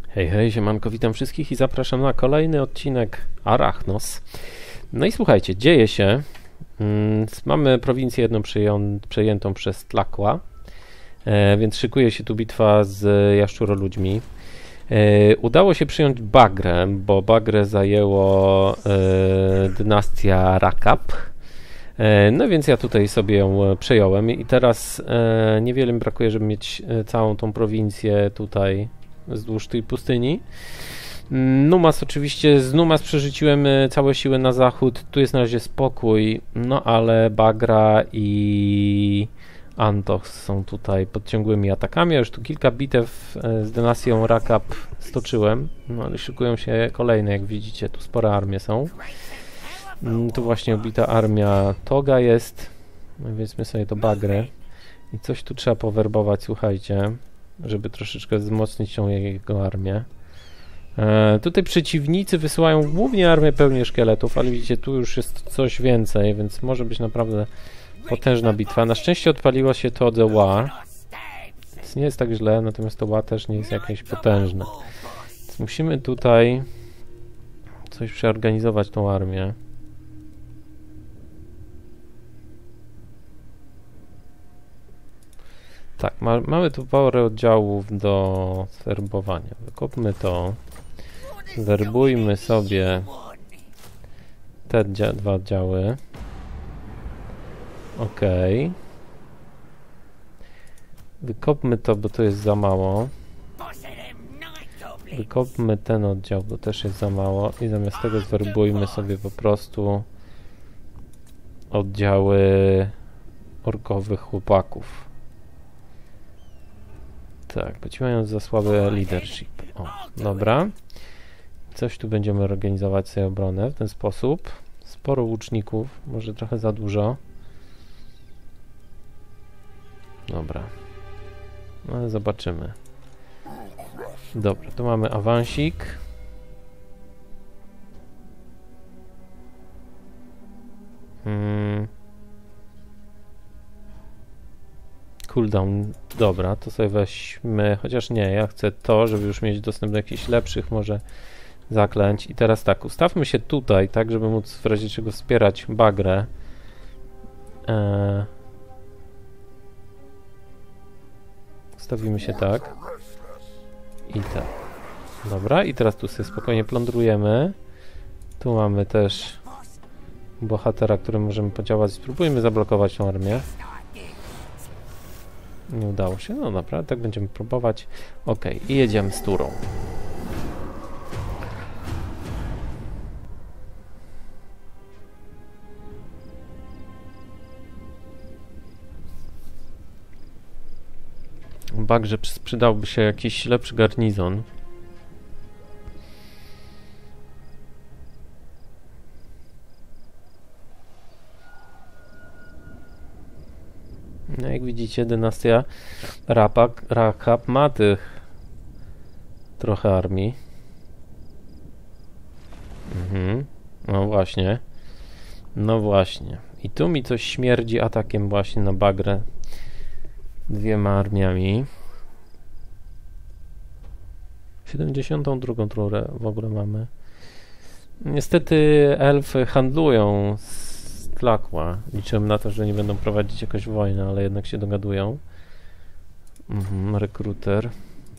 Hej, hej, siemanko, witam wszystkich i zapraszam na kolejny odcinek Arachnos. No i słuchajcie, dzieje się. Mamy prowincję jedną przejętą przez Tlaqua, więc szykuje się tu bitwa z jaszczuroludźmi. Udało się przyjąć Bagrę, bo Bagrę zajęło dynastia Rakap. No więc ja tutaj sobie ją przejąłem i teraz niewiele mi brakuje, żeby mieć całą tą prowincję tutaj wzdłuż tej pustyni. Numas oczywiście, z Numas przerzuciłem całe siły na zachód, tu jest na razie spokój, no ale Bagra i Antoch są tutaj pod ciągłymi atakami. Ja już tu kilka bitew z dynastią Rakap stoczyłem, no ale szykują się kolejne, jak widzicie, tu spore armie są. Tu właśnie obita armia Toga jest, no więc my sobie to Bagrę i coś tu trzeba powerbować, słuchajcie, żeby troszeczkę wzmocnić tą jego armię. Tutaj przeciwnicy wysyłają głównie armię pełnię szkieletów, ale widzicie, tu już jest coś więcej, więc może być naprawdę potężna bitwa. Na szczęście odpaliło się to The War, więc nie jest tak źle, natomiast to War też nie jest jakieś potężne. Więc musimy tutaj coś przeorganizować tą armię. Tak, mamy tu parę oddziałów do werbowania. Wykopmy to. Werbujmy sobie te dwa oddziały. Ok. Wykopmy to, bo to jest za mało. Wykopmy ten oddział, bo też jest za mało. I zamiast tego zwerbujmy sobie po prostu oddziały orkowych chłopaków. Tak, bo ci mają za słaby leadership. O, dobra. Coś tu będziemy organizować sobie obronę w ten sposób. Sporo łuczników, może trochę za dużo. Dobra. No ale zobaczymy. Dobra, tu mamy awansik. Cooldown, dobra, to sobie weźmy, chociaż nie, ja chcę to, żeby już mieć dostęp do jakichś lepszych może zaklęć. I teraz tak, ustawmy się tutaj, tak, żeby móc w razie czego wspierać Bagrę. Ustawimy się tak. I tak. Dobra, i teraz tu sobie spokojnie plądrujemy. Tu mamy też bohatera, którym możemy podziałać. Spróbujmy zablokować tą armię. Nie udało się, no naprawdę, tak będziemy próbować. Ok, i jedziemy z turą. Bagrze przydałby się jakiś lepszy garnizon. No jak widzicie, dynastia Rakap ma tych trochę armii. No właśnie. No właśnie. I tu mi coś śmierdzi atakiem właśnie na Bagrę. Dwiema armiami. 72. turę w ogóle mamy. Niestety elfy handlują z Tlaqua. Liczyłem na to, że nie będą prowadzić jakoś wojny, ale jednak się dogadują. Rekruter.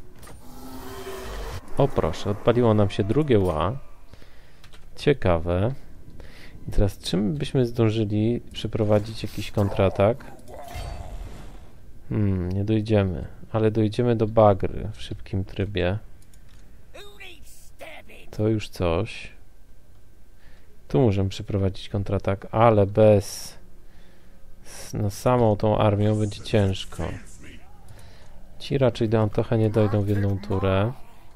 O proszę, odpaliło nam się drugie ła. Ciekawe. I teraz czym byśmy zdążyli przeprowadzić jakiś kontratak? Nie dojdziemy, ale dojdziemy do Bagry w szybkim trybie. To już coś. Tu możemy przeprowadzić kontratak, ale bez... No samą tą armią będzie ciężko. Ci raczej do Antocha nie dojdą w jedną turę.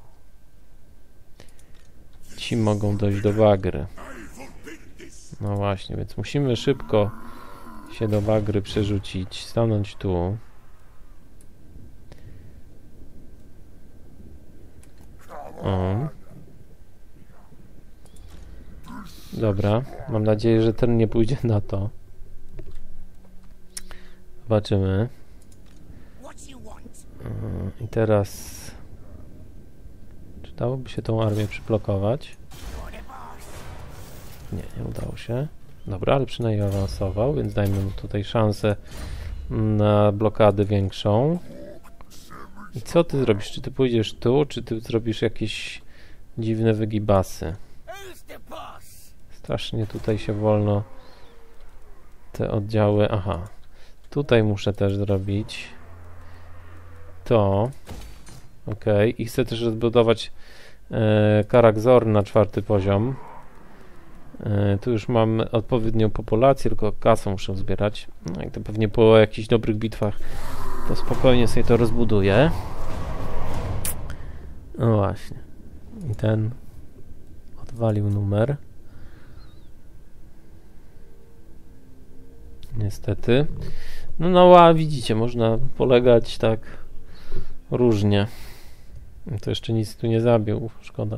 Ci mogą dojść do Bagry. No właśnie, więc musimy szybko się do Bagry przerzucić, stanąć tu. O. Dobra, mam nadzieję, że ten nie pójdzie na to. Zobaczymy. I teraz... Czy dałoby się tą armię przyblokować. Nie udało się. Dobra, ale przynajmniej awansował, więc dajmy mu tutaj szansę na blokadę większą. I co ty zrobisz? Czy ty pójdziesz tu, czy ty zrobisz jakieś dziwne wygibasy? Strasznie tutaj się wolno te oddziały... Aha. Tutaj muszę też zrobić to. Ok. I chcę też rozbudować Karak-Zor na 4. poziom. Tu już mam odpowiednią populację, tylko kasę muszę zbierać. No i to pewnie po jakichś dobrych bitwach to spokojnie sobie to rozbuduję. No właśnie. I ten odwalił numer. Niestety. No a widzicie, można polegać tak różnie. To jeszcze nic tu nie zabił, szkoda.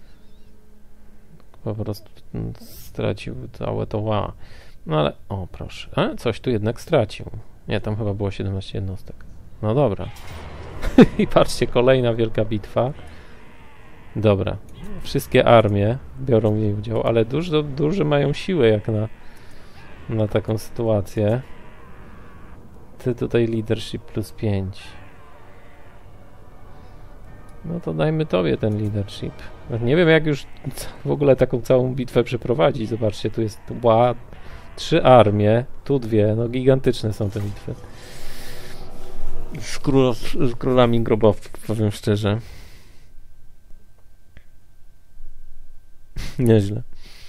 Po prostu stracił całe to ła. No ale, o proszę, coś tu jednak stracił. Nie, tam chyba było 17 jednostek. No dobra. I patrzcie, kolejna wielka bitwa. Dobra. Wszystkie armie biorą w niej udział, ale duże mają siłę jak na taką sytuację. Ty tutaj leadership plus 5. No to dajmy tobie ten leadership. Nie wiem jak już w ogóle taką całą bitwę przeprowadzić. Zobaczcie, tu jest 3 armie, tu 2. No gigantyczne są te bitwy. Z królami grobowców, powiem szczerze. Nieźle.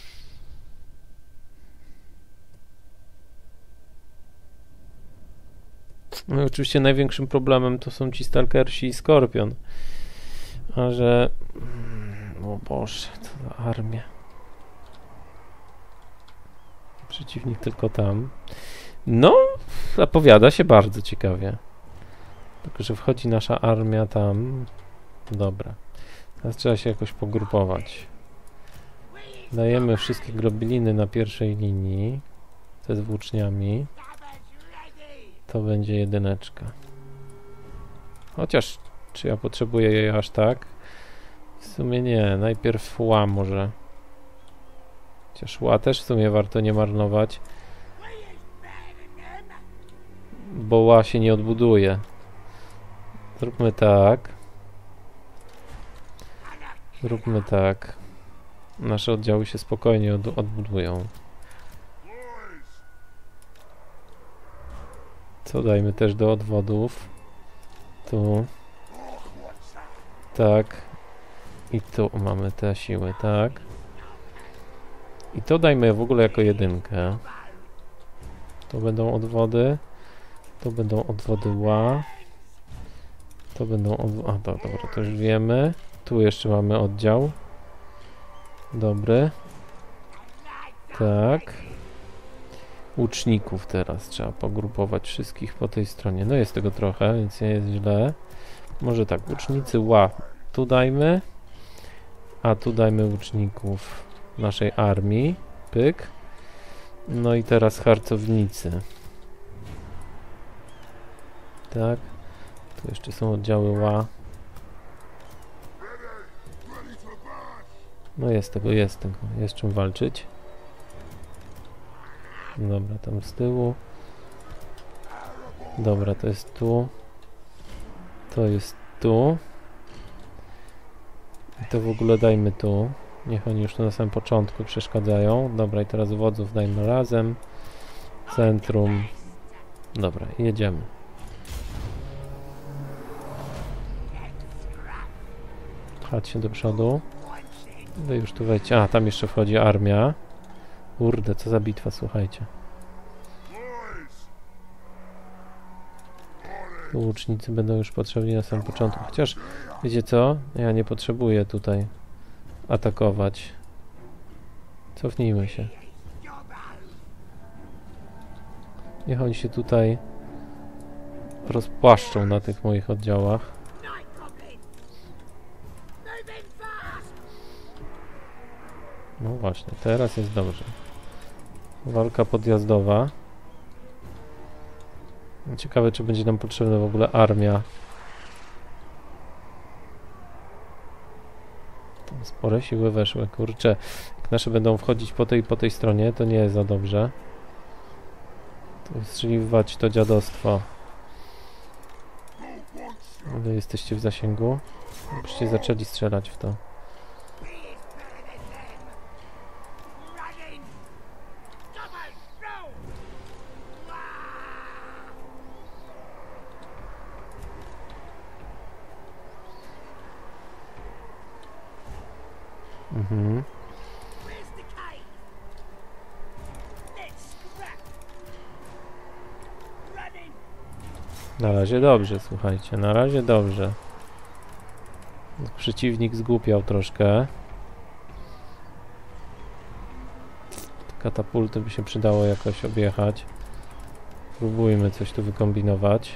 No i oczywiście największym problemem to są ci Stalkersi i Skorpion. A że... O Boże, co za armia. Przeciwnik tylko tam. No, zapowiada się bardzo ciekawie. Tylko, że wchodzi nasza armia tam. Dobra. Teraz trzeba się jakoś pogrupować. Dajemy wszystkie globuliny na pierwszej linii. Te z włóczniami. To będzie 1. Chociaż, czy ja potrzebuję jej aż tak? W sumie nie. Najpierw ła może. Chociaż ła też w sumie warto nie marnować. Bo ła się nie odbuduje. Zróbmy tak. Zróbmy tak. Nasze oddziały się spokojnie odbudują. Co dajmy też do odwodów. Tu. Tak. I tu mamy te siły, tak. I to dajmy w ogóle jako 1. To będą odwody. To będą odwody ła. To będą odwody... A, dobra, to już wiemy. Tu jeszcze mamy oddział. Dobry. Tak. Łuczników teraz trzeba pogrupować wszystkich po tej stronie. No jest tego trochę, więc nie jest źle. Może tak, łucznicy ła tu dajmy. A tu dajmy łuczników naszej armii. Pyk. No i teraz harcownicy. Tak. Tu jeszcze są oddziały ła. No jest tego. Jest czym walczyć. Dobra, tam z tyłu. Dobra, to jest tu. To jest tu. I to w ogóle dajmy tu. Niech oni już tu na samym początku przeszkadzają. Dobra, i teraz wodzów dajmy razem. Centrum. Dobra, jedziemy. Chodźcie do przodu. Wy już tu wejdźcie. A, tam jeszcze wchodzi armia. Kurde, co za bitwa, słuchajcie. Tu łucznicy będą już potrzebni na samym początku. Chociaż, wiecie co? Ja nie potrzebuję tutaj atakować. Cofnijmy się. Niech oni się tutaj rozpłaszczą na tych moich oddziałach. No właśnie, teraz jest dobrze. Walka podjazdowa. Ciekawe, czy będzie nam potrzebna w ogóle armia. Tam spore siły weszły, kurczę. Jak nasze będą wchodzić po tej stronie, to nie jest za dobrze. To wystrzeliwać to dziadostwo. Ale jesteście w zasięgu? Byście zaczęli strzelać w to. Mhm. Na razie dobrze, słuchajcie, na razie dobrze. Przeciwnik zgłupiał troszkę. Katapulty by się przydało jakoś objechać. Próbujmy coś tu wykombinować.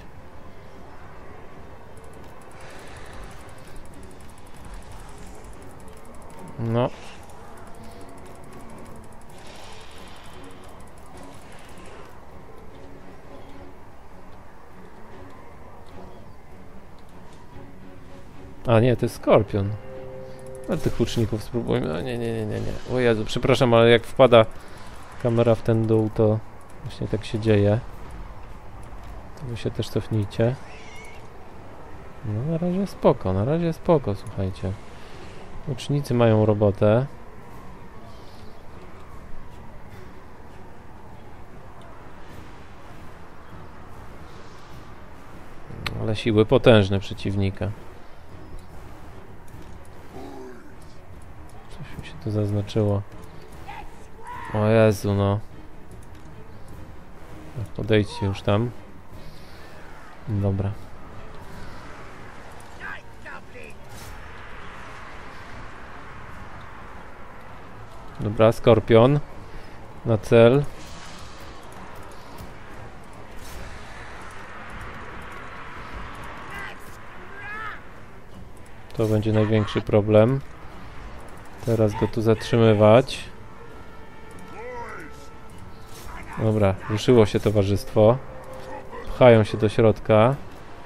No. A nie, to jest skorpion. Ale tych łuczników spróbujmy. Nie. O Jezu, przepraszam, ale jak wpada kamera w ten dół, to właśnie tak się dzieje. To wy się też cofnijcie. No na razie spoko, słuchajcie. Łucznicy mają robotę. Ale siły potężne przeciwnika. Coś mi się tu zaznaczyło. O Jezu, no. Podejdźcie już tam. Dobra. Dobra, skorpion. Na cel. To będzie największy problem. Teraz go tu zatrzymywać. Dobra, ruszyło się towarzystwo. Pchają się do środka.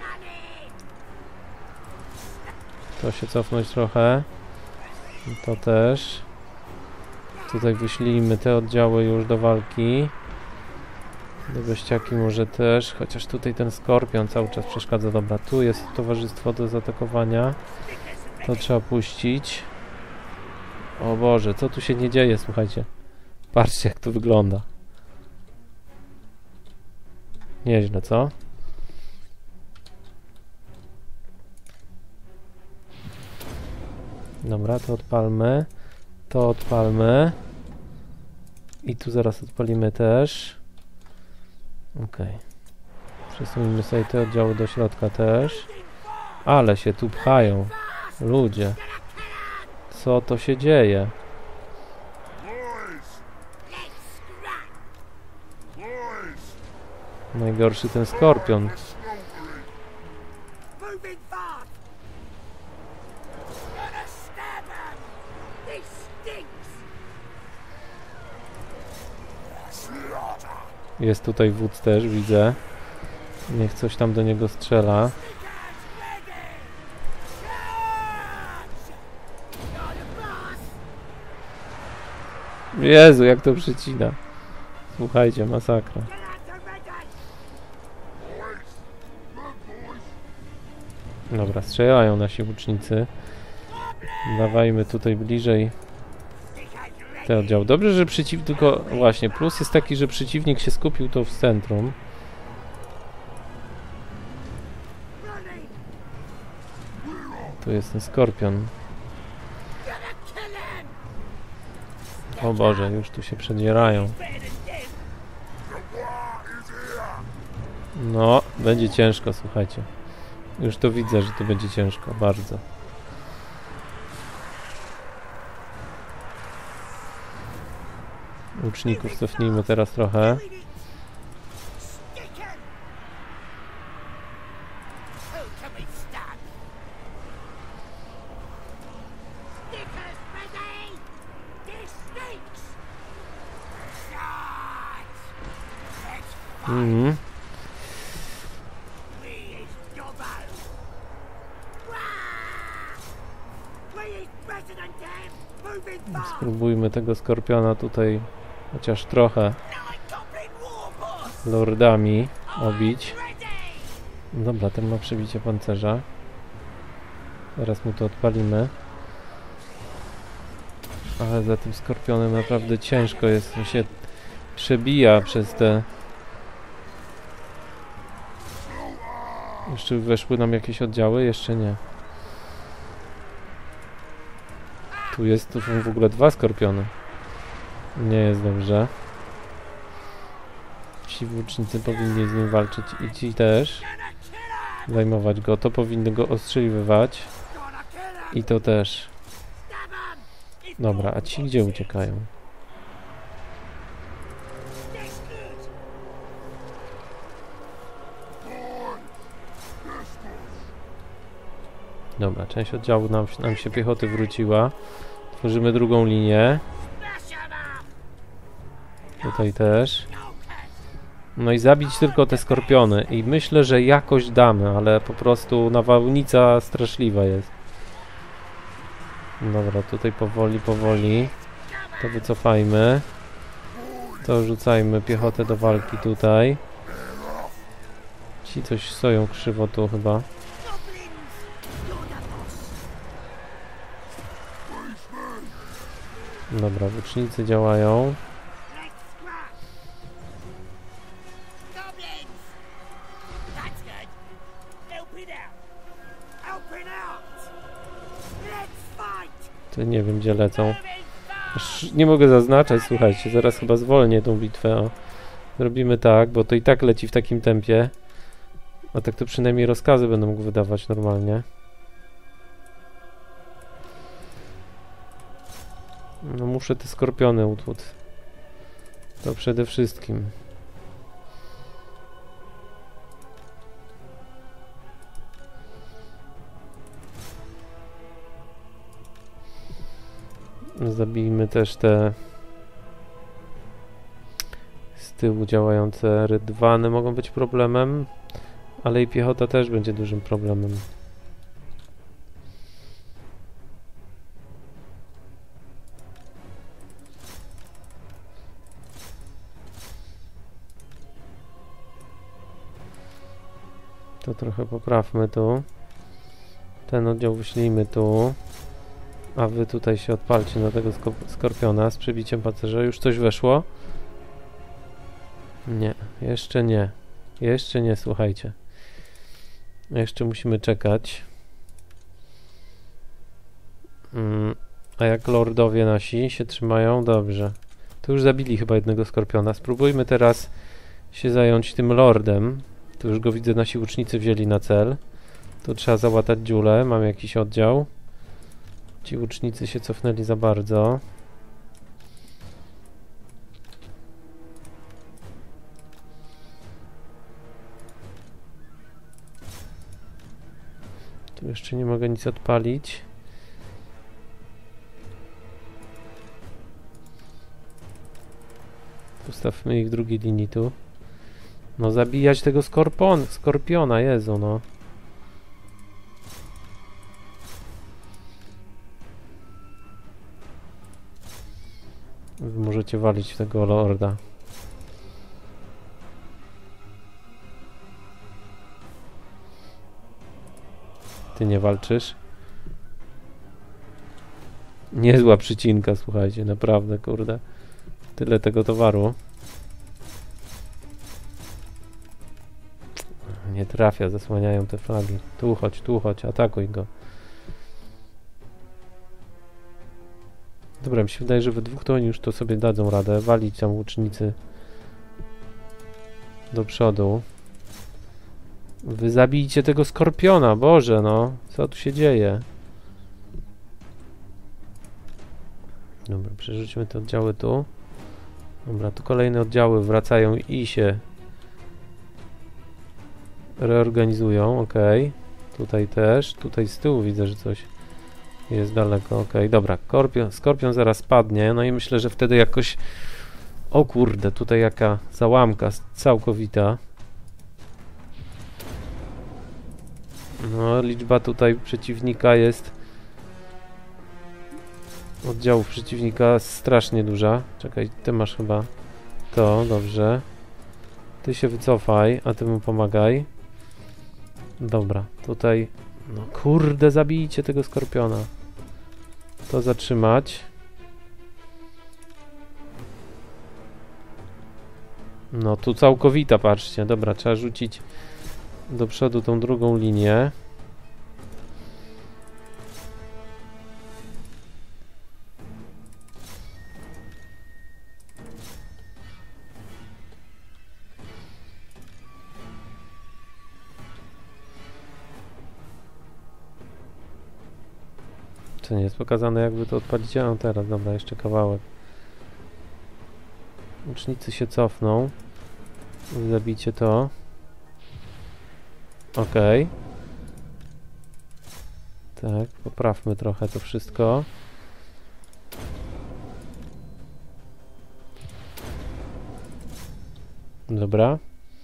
To się cofnąć trochę. I to też. Tutaj wyślijmy te oddziały już do walki. Do gościaki może też. Chociaż tutaj ten skorpion cały czas przeszkadza. Dobra, tu jest towarzystwo do zaatakowania. To trzeba puścić. O Boże, co tu się nie dzieje, słuchajcie. Patrzcie, jak to wygląda. Nieźle, co? Dobra, to odpalmy. To odpalmy. I tu zaraz odpalimy też. Okej. Przesunijmy sobie te oddziały do środka też. Ale się tu pchają. Ludzie. Co to się dzieje? Najgorszy ten skorpion. Jest tutaj wódz też, widzę. Niech coś tam do niego strzela. Jezu, jak to przycina. Słuchajcie, masakra. Dobra, strzelają nasi łucznicy. Dawajmy tutaj bliżej te oddziały. Dobrze, że przeciwnik, tylko właśnie plus jest taki, że przeciwnik się skupił to w centrum. Tu jest ten skorpion. O Boże, już tu się przedzierają. No, będzie ciężko, słuchajcie. Już to widzę, że to będzie ciężko, bardzo. Łuczników cofnijmy teraz trochę. Spróbujmy tego skorpiona tutaj chociaż trochę lordami obić. Dobra, ten ma przebicie pancerza. Zaraz mu to odpalimy. Ale za tym skorpionem naprawdę ciężko jest. On się przebija przez te... Jeszcze weszły nam jakieś oddziały? Jeszcze nie. Tu są w ogóle 2 skorpiony. Nie jest dobrze. Ci włócznicy powinni z nim walczyć i ci też. Zajmować go. To powinny go ostrzeliwywać. I to też. Dobra, a ci gdzie uciekają? Dobra, część oddziału nam się piechoty wróciła. Tworzymy drugą linię. Tutaj też. No i zabić tylko te skorpiony. I myślę, że jakoś damy, ale po prostu nawałnica straszliwa jest. Dobra, tutaj powoli. To wycofajmy. To rzucajmy piechotę do walki tutaj. Ci coś stoją krzywo tu chyba. Dobra, włócznicy działają. To nie wiem gdzie lecą. Nie mogę zaznaczać, słuchajcie, zaraz chyba zwolnię tą bitwę. O. Zrobimy tak, bo to i tak leci w takim tempie. A tak to przynajmniej rozkazy będę mógł wydawać normalnie. No muszę te skorpiony utłuc. To przede wszystkim. Zabijmy też te z tyłu działające rydwany mogą być problemem, ale i piechota też będzie dużym problemem. To trochę poprawmy tu. Ten oddział wyślijmy tu. A wy tutaj się odpalcie na tego skorpiona z przebiciem pancerza. Już coś weszło? Nie, jeszcze nie. Jeszcze nie, słuchajcie. Jeszcze musimy czekać. A jak lordowie nasi się trzymają? Dobrze. Tu już zabili chyba jednego skorpiona. Spróbujmy teraz się zająć tym lordem. Tu już go widzę, nasi łucznicy wzięli na cel. Tu trzeba załatać dziulę. Mam jakiś oddział. Ci łucznicy się cofnęli za bardzo. Tu jeszcze nie mogę nic odpalić. Postawmy ich w drugiej linii tu. No zabijać tego skorpiona, Jezu, no. Wy możecie walić w tego lorda. Ty nie walczysz? Niezła przycinka, słuchajcie, naprawdę, kurde. Tyle tego towaru. Nie trafia, zasłaniają te flagi. Tu chodź, atakuj go. Dobra, mi się wydaje, że we dwóch to oni już to sobie dadzą radę. Walić tam łucznicy do przodu. Wy zabijcie tego skorpiona, Boże, no. Co tu się dzieje? Dobra, przerzućmy te oddziały tu. Dobra, tu kolejne oddziały wracają i się reorganizują, ok. Tutaj też, tutaj z tyłu widzę, że coś jest daleko, ok. Dobra, skorpion zaraz padnie, no i myślę, że wtedy jakoś... O kurde, tutaj jaka załamka całkowita. No, liczba tutaj przeciwnika jest oddziałów przeciwnika jest strasznie duża. Czekaj, ty masz chyba to, dobrze. Ty się wycofaj, a ty mu pomagaj. Dobra, tutaj... No kurde, zabijcie tego skorpiona. To zatrzymać. No tu całkowita, patrzcie. Dobra, trzeba rzucić do przodu tą drugą linię. To nie jest pokazane, jakby to odpalić. A no teraz, dobra, jeszcze kawałek. Łucznicy się cofną. Zabijcie to. Okej. Tak, poprawmy trochę to wszystko. Dobra.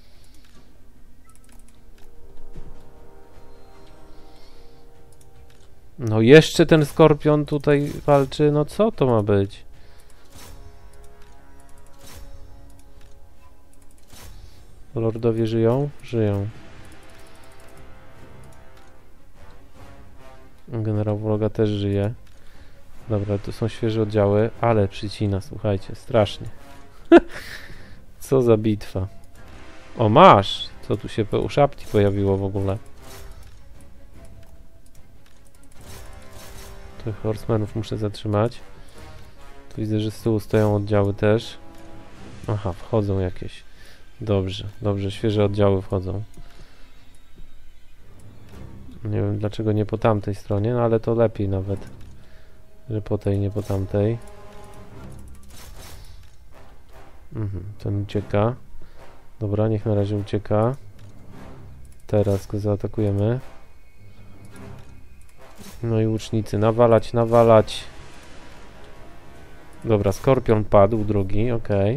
No jeszcze ten skorpion tutaj walczy. No co to ma być? Lordowie żyją? Żyją. Generał wroga też żyje. Dobra, tu są świeże oddziały, ale przycina, słuchajcie, strasznie. Co za bitwa. O, masz! Co tu się u szapki pojawiło w ogóle? Tych horsemenów muszę zatrzymać. Tu widzę, że z tyłu stoją oddziały też. Aha, wchodzą jakieś. Dobrze, dobrze, świeże oddziały wchodzą. Nie wiem dlaczego nie po tamtej stronie, no ale to lepiej nawet, że po tej, nie po tamtej. Ten ucieka. Dobra, niech na razie ucieka. Teraz go zaatakujemy. No i łucznicy, nawalać, nawalać. Dobra, skorpion padł, drugi, okej.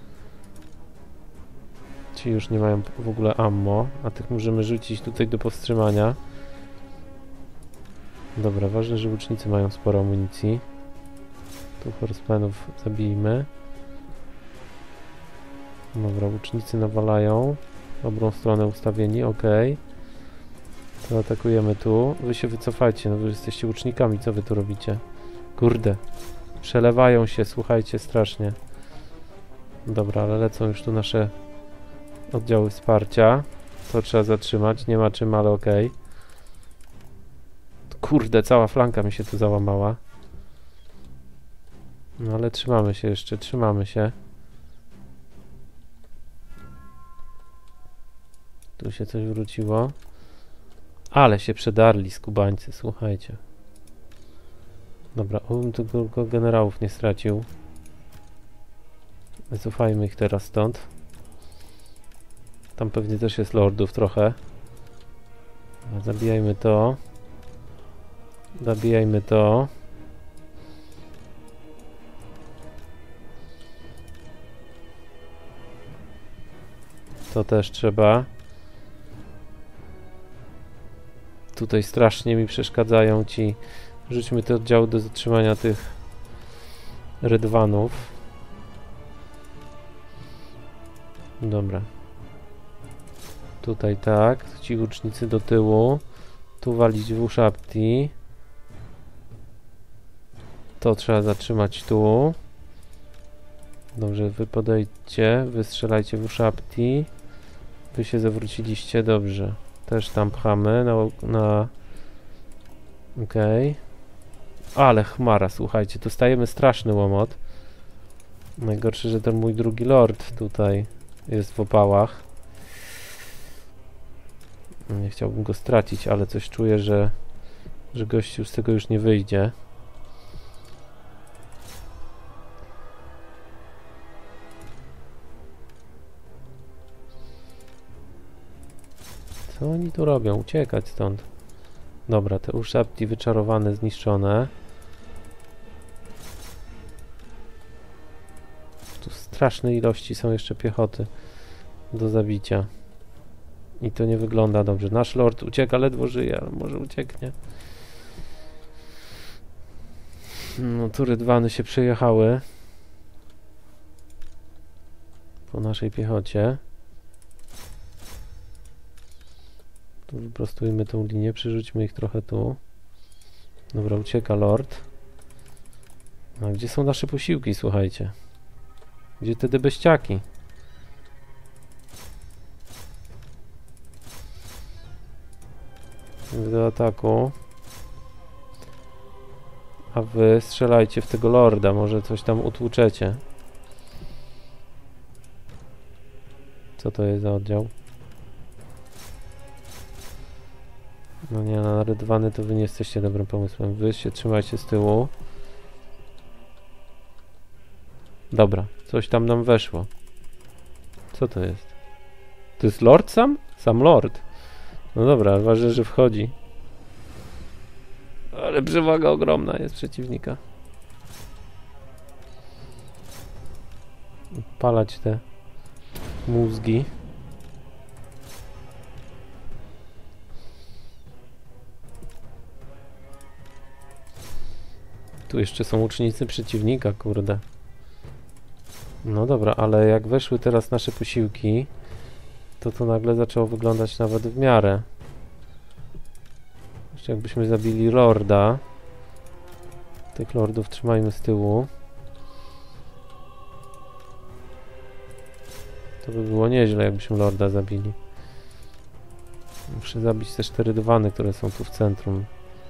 Ci już nie mają w ogóle ammo, a tych możemy rzucić tutaj do powstrzymania. Dobra, ważne, że łucznicy mają sporo amunicji. Tu horsemenów zabijmy. Dobra, łucznicy nawalają. W dobrą stronę ustawieni, okej. To atakujemy tu. Wy się wycofajcie, no wy jesteście łucznikami, co wy tu robicie? Kurde. Przelewają się, słuchajcie, strasznie. Dobra, ale lecą już tu nasze oddziały wsparcia. To trzeba zatrzymać, nie ma czym, ale okej. Kurde, cała flanka mi się tu załamała. No ale trzymamy się jeszcze, trzymamy się. Tu się coś wróciło. Ale się przedarli skubańcy, słuchajcie. Dobra, obym tylko generałów nie stracił. Wycofajmy ich teraz stąd. Tam pewnie też jest lordów trochę. Zabijajmy to. Zabijajmy to. To też trzeba. Tutaj strasznie mi przeszkadzają ci. Rzućmy te oddziały do zatrzymania tych rydwanów. Dobra. Tutaj tak. Ci łucznicy do tyłu. Tu walić w uszapti. To trzeba zatrzymać tu. Dobrze, wy podejdźcie. Wy strzelajcie w uszapti. Wy się zawróciliście. Dobrze. Też tam pchamy na... Okej. Ale chmara, słuchajcie, tu stajemy straszny łomot. Najgorsze, że ten mój drugi lord tutaj jest w opałach. Nie chciałbym go stracić, ale coś czuję, że gościu z tego już nie wyjdzie. Co oni tu robią? Uciekać stąd. Dobra, te uszapki wyczarowane, zniszczone. Tu straszne ilości są jeszcze piechoty do zabicia. I to nie wygląda dobrze. Nasz lord ucieka, ledwo żyje, ale może ucieknie. No tu rydwany się przejechały po naszej piechocie. Tu wyprostujmy tą linię, przerzućmy ich trochę tu. Dobra, ucieka lord. A gdzie są nasze posiłki, słuchajcie? Gdzie te debeściaki? Do ataku. A wy strzelajcie w tego lorda, może coś tam utłuczecie. Co to jest za oddział? No nie, na rydwany to wy nie jesteście dobrym pomysłem. Wy się trzymajcie z tyłu. Dobra, coś tam nam weszło. Co to jest? To jest lord sam? Sam lord. No dobra, ważne, że wchodzi. Ale przewaga ogromna jest przeciwnika. Palać te mózgi. Tu jeszcze są łucznicy przeciwnika, kurde. No dobra, ale jak weszły teraz nasze posiłki, to nagle zaczęło wyglądać nawet w miarę. Jeszcze jakbyśmy zabili lorda. Tych lordów trzymajmy z tyłu. To by było nieźle, jakbyśmy lorda zabili. Muszę zabić te 4 dywany, które są tu w centrum.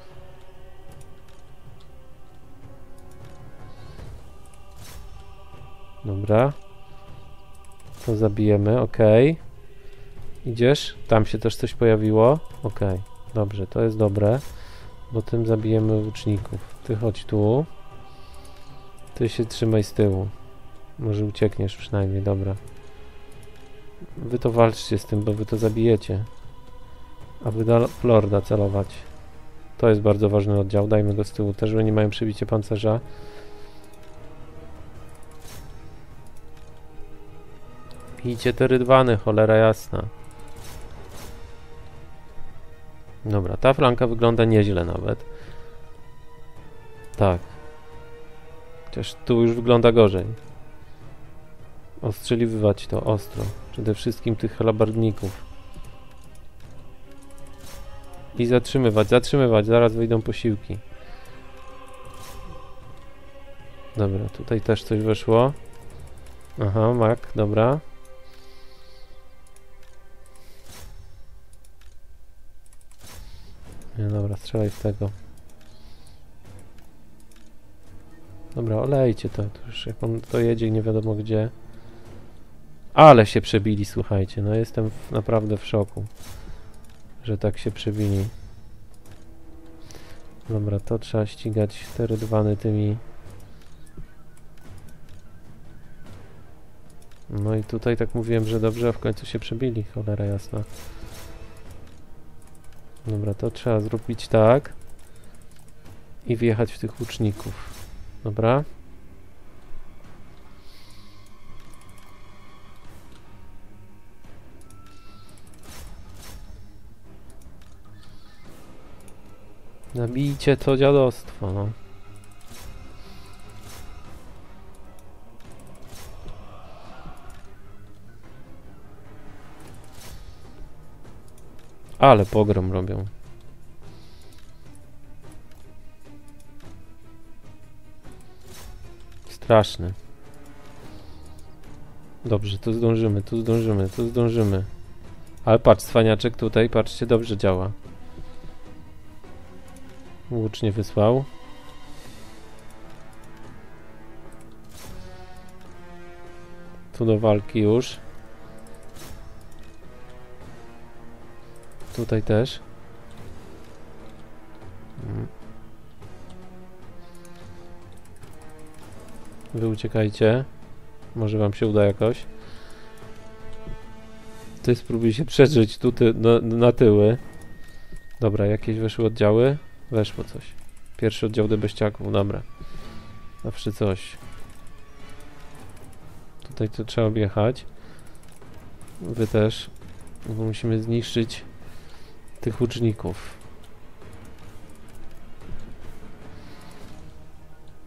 Dobra. To zabijemy, ok. Idziesz? Tam się też coś pojawiło. Ok, dobrze, to jest dobre. Bo tym zabijemy łuczników. Ty chodź tu. Ty się trzymaj z tyłu. Może uciekniesz przynajmniej, dobra. Wy to walczcie z tym, bo wy to zabijecie. A wy da lorda celować. To jest bardzo ważny oddział, dajmy go z tyłu też, bo nie mają przebicie pancerza. Bijcie te rydwany, cholera jasna. Dobra, ta flanka wygląda nieźle nawet. Tak. Chociaż tu już wygląda gorzej. Ostrzeliwać to ostro. Przede wszystkim tych halabardników. I zatrzymywać, zaraz wyjdą posiłki. Dobra, tutaj też coś weszło. Aha, mak, dobra. Nie, dobra, strzelaj w tego. Dobra, olejcie to już, jak on to jedzie nie wiadomo gdzie. Ale się przebili, słuchajcie, no jestem naprawdę w szoku, że tak się przebili. Dobra, to trzeba ścigać te rydwany tymi. No i tutaj tak mówiłem, że dobrze, a w końcu się przebili, cholera jasna. Dobra, to trzeba zrobić tak i wjechać w tych łuczników. Dobra. Nabijcie to dziadostwo, no. Ale pogrom robią. Straszny. Dobrze, tu zdążymy, tu zdążymy, tu zdążymy. Ale patrz, cwaniaczek tutaj, patrzcie, dobrze działa. Łucznie wysłał. Tu do walki już. Tutaj też. Wy uciekajcie. Może wam się uda jakoś. Ty spróbuj się przedrzeć tu na tyły. Dobra, jakieś weszły oddziały? Weszło coś. Pierwszy oddział debeściaków, dobra. Zawsze coś. Tutaj to trzeba objechać. Wy też. Bo musimy zniszczyć tych łuczników.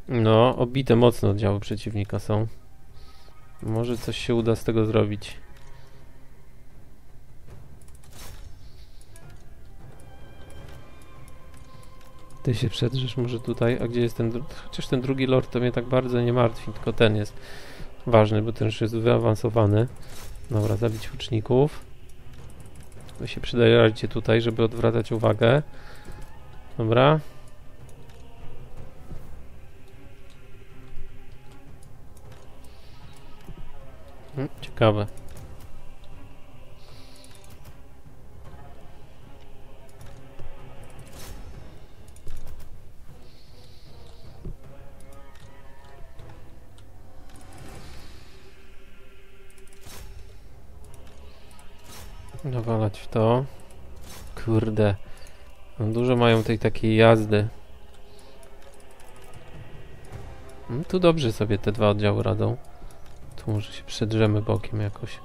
No, obite mocno oddziały przeciwnika są. Może coś się uda z tego zrobić. Ty się przedrzesz może tutaj, a gdzie jest ten... Chociaż ten drugi lord to mnie tak bardzo nie martwi, tylko ten jest ważny, bo ten już jest wyawansowany. Dobra, zabić łuczników. Wy się przydajecie tutaj, żeby odwracać uwagę. Dobra. Ciekawe. Nawalać w to. Kurde. No dużo mają tej takiej jazdy. No, tu dobrze sobie te dwa oddziały radzą. Tu może się przedrzemy bokiem jakoś.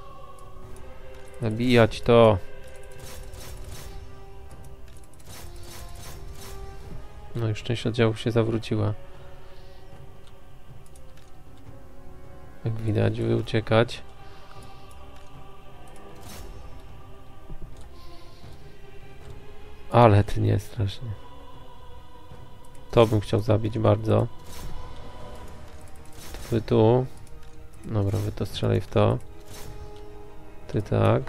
Zabijać to. No już część oddziałów się zawróciła. Jak widać, wy uciekać. Ale ty nie, strasznie. To bym chciał zabić bardzo. Wy tu. Dobra, wy to strzelaj w to. Ty tak.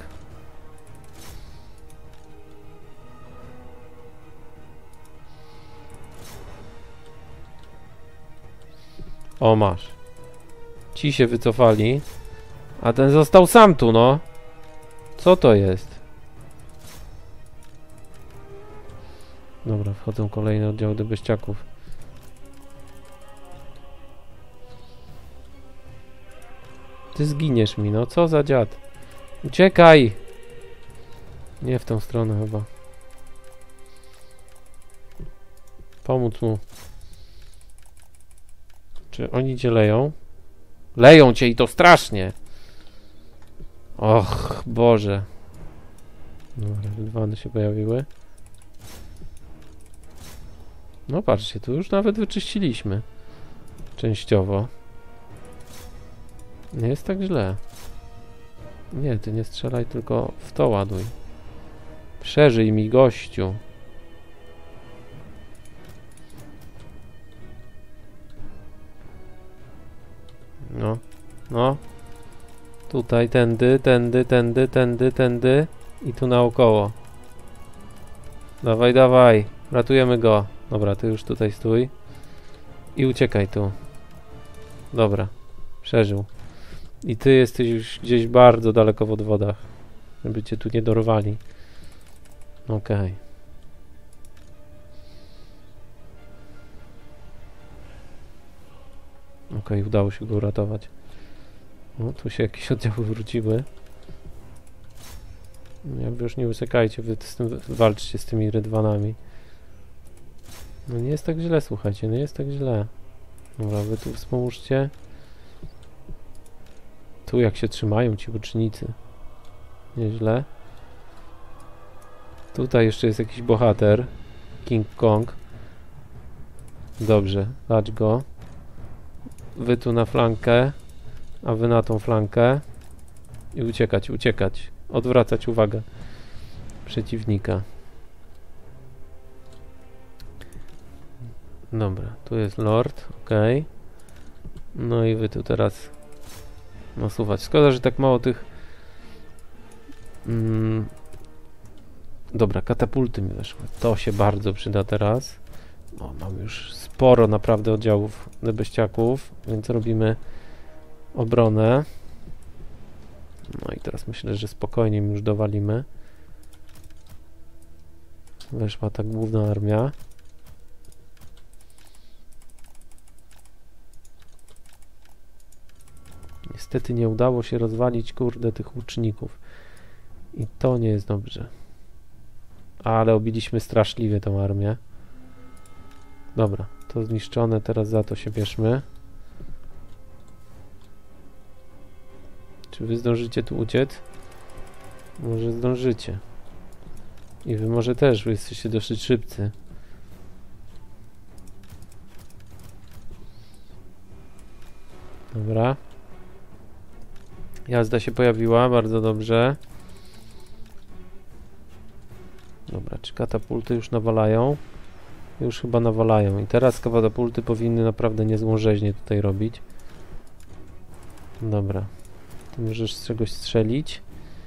O, masz. Ci się wycofali. A ten został sam tu, no. Co to jest? Dobra, wchodzą kolejne oddziały debeściaków. Ty zginiesz mi, no co za dziad. Uciekaj! Nie w tą stronę chyba. Pomóc mu. Czy oni cię leją? Leją cię i to strasznie! Och, Boże. Dobra, rydwany się pojawiły. No patrzcie, tu już nawet wyczyściliśmy. Częściowo. Nie jest tak źle. Nie, ty nie strzelaj, tylko w to ładuj. Przeżyj mi, gościu. No, no. Tutaj, tędy, tędy, tędy, tędy, tędy. I tu naokoło. Dawaj, dawaj. Ratujemy go. Dobra, ty już tutaj stój. I uciekaj tu. Dobra. Przeżył. I ty jesteś już gdzieś bardzo daleko w odwodach. Żeby cię tu nie dorwali. Okej. Okej, udało się go uratować. No, tu się jakieś oddziały wróciły. Jakby już nie uciekajcie, wy z tym walczcie z tymi rydwanami. No nie jest tak źle, słuchajcie, nie jest tak źle. Dobra, wy tu wspomóżcie. Tu jak się trzymają ci łucznicy. Nieźle. Tutaj jeszcze jest jakiś bohater. King Kong. Dobrze, dać go. Wy tu na flankę, a wy na tą flankę. I uciekać, uciekać. Odwracać uwagę przeciwnika. Dobra, tu jest lord, ok. No i wy tu teraz nasuwać. Szkoda, że tak mało tych... Dobra, katapulty mi weszły. To się bardzo przyda teraz. O, mam już sporo naprawdę oddziałów debeściaków, więc robimy obronę. No i teraz myślę, że spokojnie już dowalimy. Weszła ta główna armia. Niestety nie udało się rozwalić, kurde, tych łuczników. I to nie jest dobrze. Ale obiliśmy straszliwie tą armię. Dobra, to zniszczone, teraz za to się bierzmy. Czy wy zdążycie tu uciec? Może zdążycie. I wy może też, wy jesteście dosyć szybcy. Dobra. Jazda się pojawiła, bardzo dobrze. Dobra, czy katapulty już nawalają? Już chyba nawalają. I teraz katapulty powinny naprawdę niezłą rzeźnię tutaj robić. Dobra. Ty możesz z czegoś strzelić.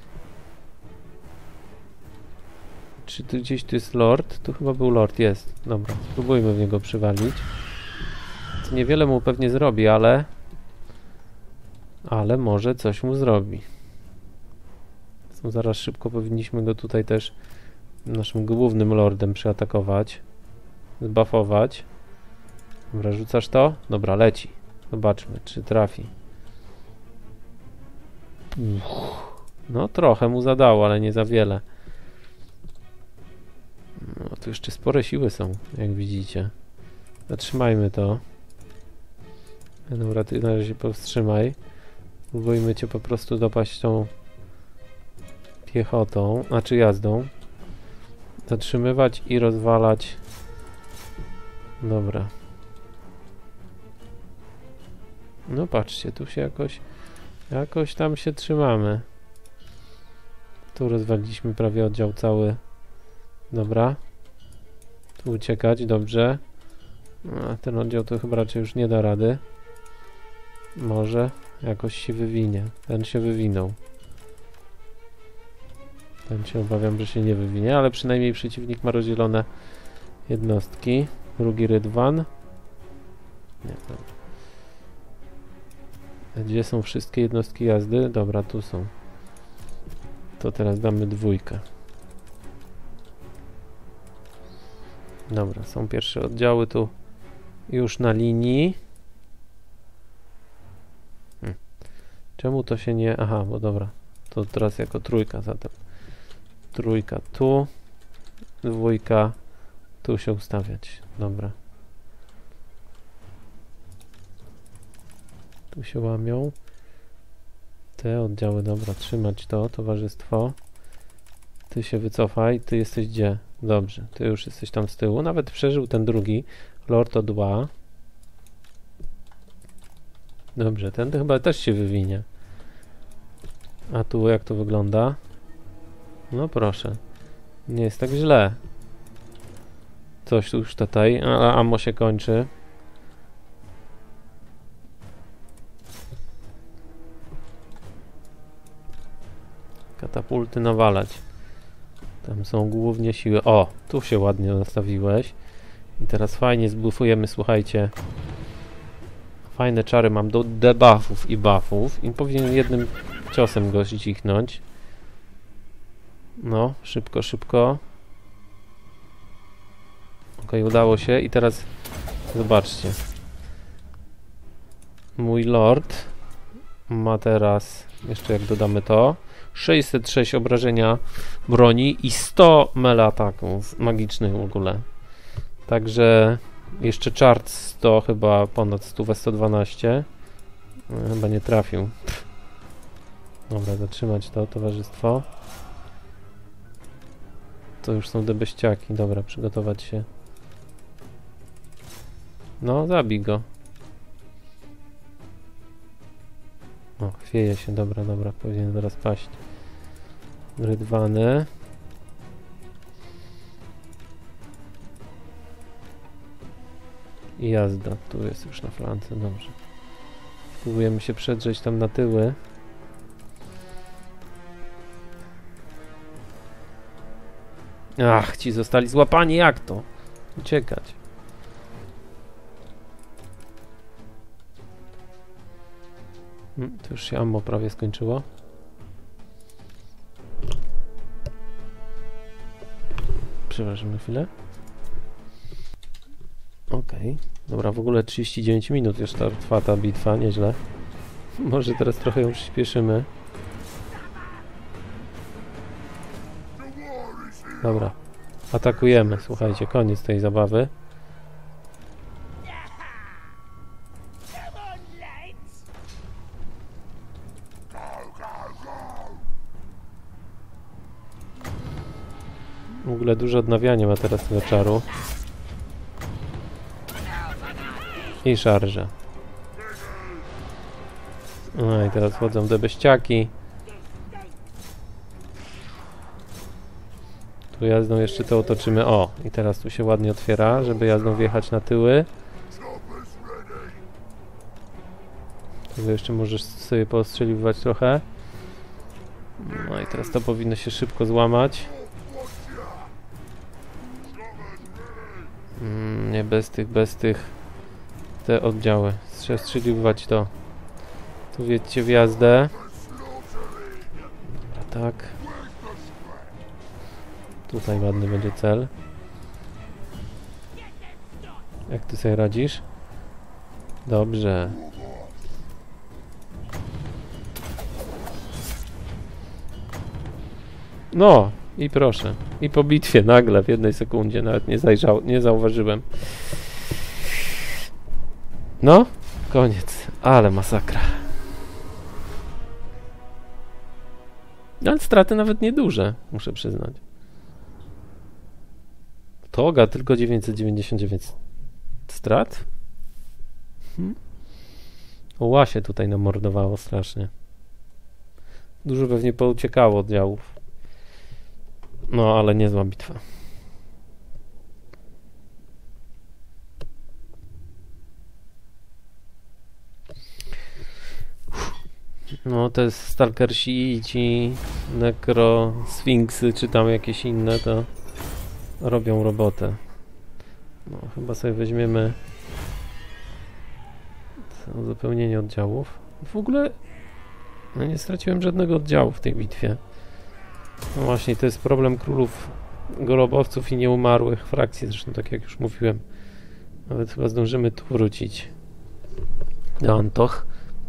Czy tu gdzieś tu jest lord? Tu chyba był lord, jest. Dobra, spróbujmy w niego przywalić. To niewiele mu pewnie zrobi, ale może coś mu zrobi. Zaraz szybko powinniśmy go tutaj też naszym głównym lordem przyatakować. Zbuffować. Dobra, rzucasz to? Dobra, leci. Zobaczmy, czy trafi. No, trochę mu zadało, ale nie za wiele. No, tu jeszcze spore siły są, jak widzicie. Zatrzymajmy to. Dobra, ty na razie powstrzymaj. Próbujmy cię po prostu dopaść tą piechotą, znaczy jazdą. Zatrzymywać i rozwalać. Dobra. No patrzcie, tu się jakoś tam się trzymamy. Tu rozwaliliśmy prawie oddział cały. Dobra. Tu uciekać, dobrze. A ten oddział to chyba raczej już nie da rady. Może jakoś się wywinie. Ten się wywinął. Ten się obawiam, że się nie wywinie, ale przynajmniej przeciwnik ma rozdzielone jednostki. Drugi rydwan. Nie, dobra. Gdzie są wszystkie jednostki jazdy? Dobra, tu są. To teraz damy dwójkę. Dobra, są pierwsze oddziały tu już na linii. Czemu to się nie... Aha, bo dobra. To teraz jako trójka zatem. Trójka tu. Dwójka tu się ustawiać. Dobra. Tu się łamią. Te oddziały, dobra. Trzymać to, towarzystwo. Ty się wycofaj. Ty jesteś gdzie? Dobrze. Ty już jesteś tam z tyłu. Nawet przeżył ten drugi. Lord Odła. Dobrze. Ten to chyba też się wywinie. A tu jak to wygląda? No proszę. Nie jest tak źle. Coś tu już tutaj. Ammo się kończy. Katapulty nawalać. Tam są głównie siły. O! Tu się ładnie nastawiłeś. I teraz fajnie zbufujemy, słuchajcie. Fajne czary mam do debuffów i buffów. I powinien jednym ciosem go zdzichnąć. No, szybko, szybko. Ok, udało się. I teraz zobaczcie. Mój lord ma teraz, jeszcze jak dodamy to, 606 obrażenia broni i 100 melee ataków magicznych w ogóle. Także jeszcze czart 100, chyba ponad 100, 112. Chyba nie trafił. Dobra, zatrzymać to towarzystwo. To już są debeściaki. Dobra, przygotować się. No, zabij go. O, chwieje się. Dobra, dobra. Powinien zaraz paść. Rydwany. I jazda. Tu jest już na flance. Dobrze. Spróbujemy się przedrzeć tam na tyły. Ach, ci zostali złapani. Jak to? Uciekać. To już się ammo prawie skończyło. Przepraszam na chwilę. Okej. Dobra, w ogóle 39 minut już trwa ta bitwa, nieźle. Może teraz trochę ją przyspieszymy. Dobra. Atakujemy, słuchajcie, koniec tej zabawy. W ogóle duże odnawianie ma teraz tego czaru. I szarża. No i teraz wchodzą te beściaki. Tu jazdą jeszcze to otoczymy. O, i teraz tu się ładnie otwiera, żeby jazdą wjechać na tyły. Tu jeszcze możesz sobie poostrzeliwać trochę. No i teraz to powinno się szybko złamać. Nie, bez tych. Te oddziały. Trzeba strzeliwać to. Tu wjedźcie w jazdę. Dobra, tak. Tutaj ładny będzie cel. Jak ty sobie radzisz? Dobrze. No i proszę. I po bitwie nagle w jednej sekundzie. Nawet nie zauważyłem. No, koniec. Ale masakra. Ale straty nawet nieduże, muszę przyznać. Toga tylko 999 strat? Oła się tutaj namordowało strasznie. Dużo pewnie pouciekało oddziałów. No, ale niezła bitwa. No, te stalkersi i ci nekrosfinksy, czy tam jakieś inne, to robią robotę. No, chyba sobie weźmiemy uzupełnienie oddziałów. W ogóle no nie straciłem żadnego oddziału w tej bitwie. No właśnie, to jest problem królów golobowców i nieumarłych frakcji, zresztą tak jak już mówiłem. Nawet chyba zdążymy tu wrócić. Do Antoch.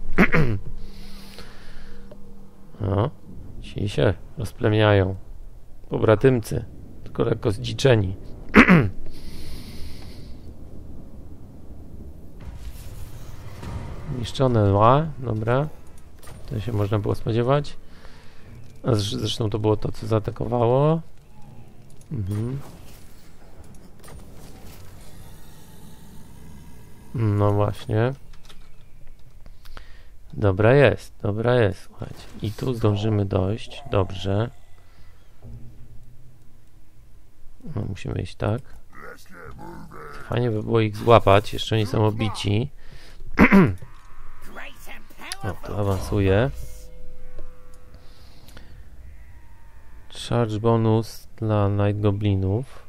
No, ci się rozplemiają. Pobratymcy, tylko lekko zdziczeni. Niszczone ła, dobra. To się można było spodziewać. A zresztą to było to, co zaatakowało. No właśnie. Dobra jest, słuchajcie. I tu zdążymy dojść, dobrze. No, musimy iść tak. Fajnie by było ich złapać, jeszcze nie są obici. O, tu awansuję. Charge bonus dla Night Goblinów.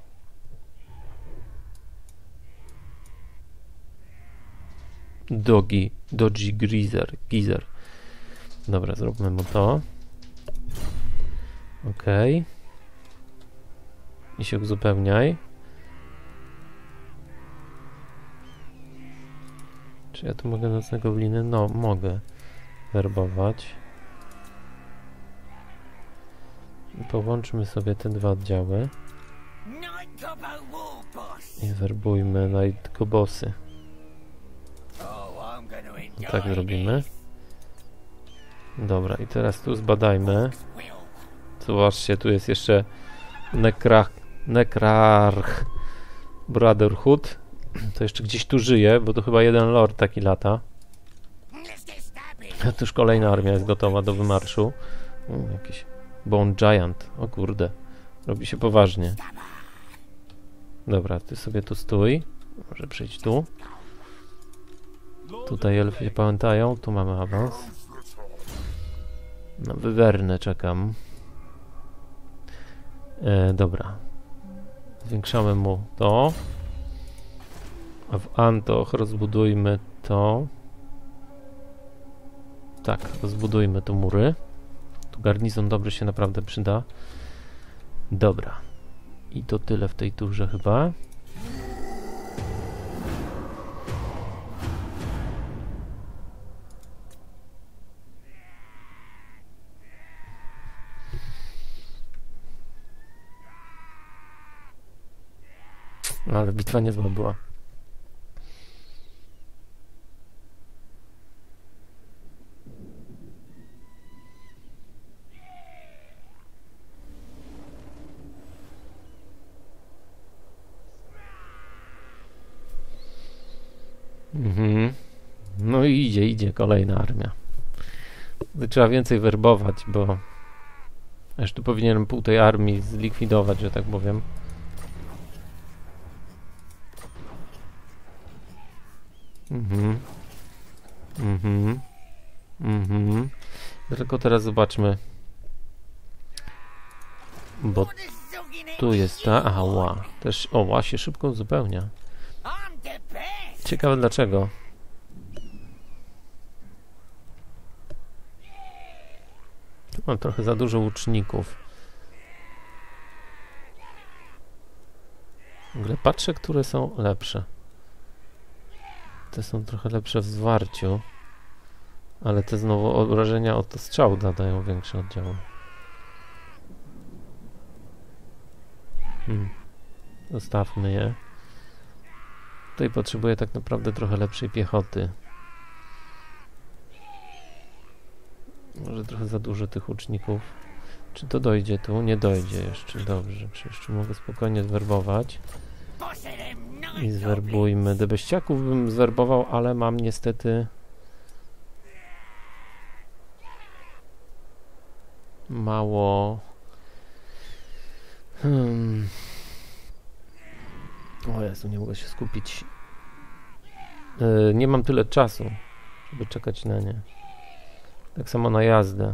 Dodgy Geezer. Dobra, zróbmy mu to. Okej. I się uzupełniaj. Czy ja tu mogę nocne gobliny? No, mogę werbować. I połączmy sobie te dwa oddziały. I werbujmy Night Gobosy. Tak zrobimy. Dobra, i teraz tu zbadajmy. Zobaczcie, tu jest jeszcze Nekrarch Brotherhood. To jeszcze gdzieś tu żyje, bo to chyba jeden lord taki lata. A tu już kolejna armia jest gotowa do wymarszu. Jakiś Bone Giant. O kurde. Robi się poważnie. Dobra, ty sobie tu stój. Może przyjdź tu. Tutaj elfy się pamiętają. Tu mamy awans. Na Wywernę czekam. Dobra. Zwiększamy mu to. A w Antoch rozbudujmy to. Tak, rozbudujmy tu mury. Tu garnizon dobry się naprawdę przyda. Dobra. I to tyle w tej turze chyba. Ale bitwa niezła była. No i idzie kolejna armia. Trzeba więcej werbować, bo aż tu powinienem pół tej armii zlikwidować, że tak powiem. Tylko teraz zobaczmy. Bo tu jest ta... Ała. Też... O, się szybko uzupełnia. Ciekawe dlaczego. Tu mam trochę za dużo łuczników. W ogóle patrzę, które są lepsze. Te są trochę lepsze w zwarciu. Ale te znowu obrażenia od strzału dają większe oddziały. Zostawmy je. Tutaj potrzebuję tak naprawdę trochę lepszej piechoty. Może trochę za dużo tych łuczników. Czy to dojdzie tu? Nie dojdzie jeszcze. Dobrze, jeszcze mogę spokojnie zwerbować. I zwerbujmy. Debeściaków bym zwerbował, ale mam niestety mało. O Jezu, nie mogę się skupić. Nie mam tyle czasu, żeby czekać na nie. Tak samo na jazdę.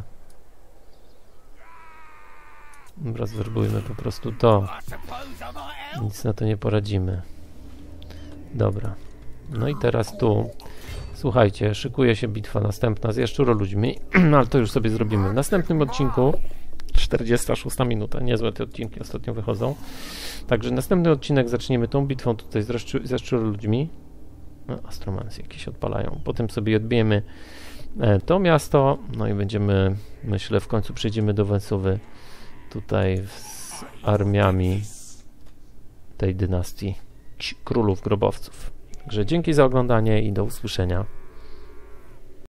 Dobra, zwerbujmy po prostu to. Nic na to nie poradzimy. Dobra. No i teraz tu. Słuchajcie, szykuje się bitwa następna z jaszczuroludźmi, ale to już sobie zrobimy w następnym odcinku. 46 minuta. Niezłe te odcinki ostatnio wychodzą. Także następny odcinek zaczniemy tą bitwą tutaj z jaszczuroludźmi. No, astromancje jakieś odpalają. Potem sobie odbijemy to miasto. No i będziemy, myślę, w końcu przejdziemy do Wensuwy. Tutaj z armiami tej dynastii królów grobowców. Także dzięki za oglądanie i do usłyszenia.